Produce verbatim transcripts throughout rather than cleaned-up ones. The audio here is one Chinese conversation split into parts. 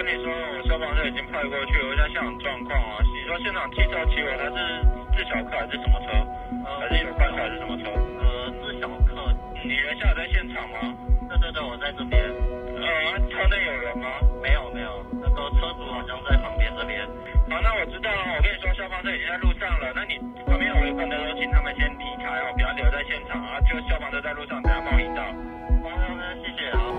跟你说，消防车已经派过去，我在现场状况啊。你说现场汽车骑回来是自小客还是什么车？还是有快车还是什么车？ 呃，自小客。 你人现在在现场吗？ 对对对，我在这边。 呃，车内有人吗？ 没有没有，那个车主好像在旁边这边。 好，那我知道了。我跟你说，消防车已经在路上了。那你旁边有围观的都请他们先离开哦，不要留在现场啊。就消防车在路上，等下帮我引导。 好，那谢谢啊。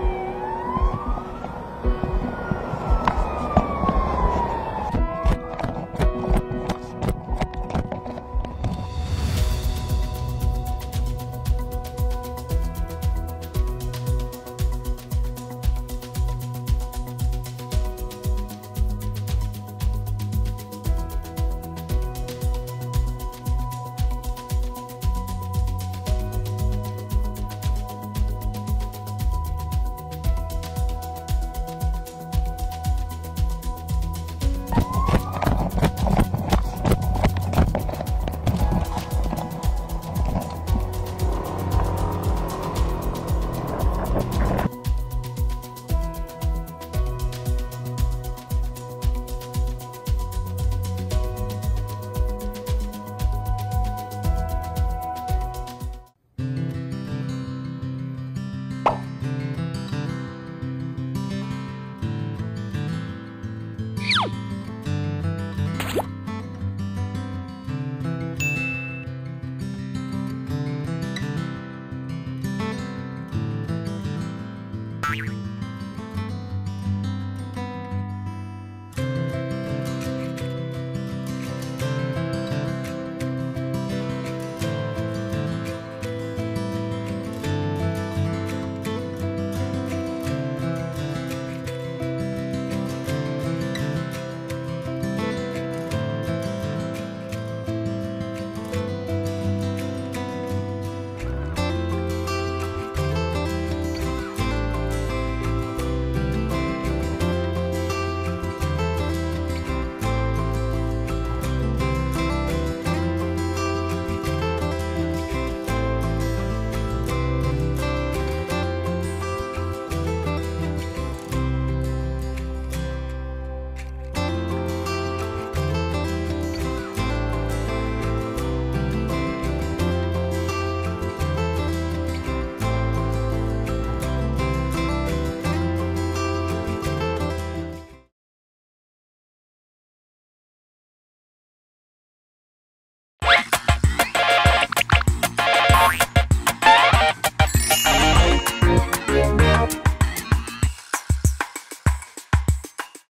you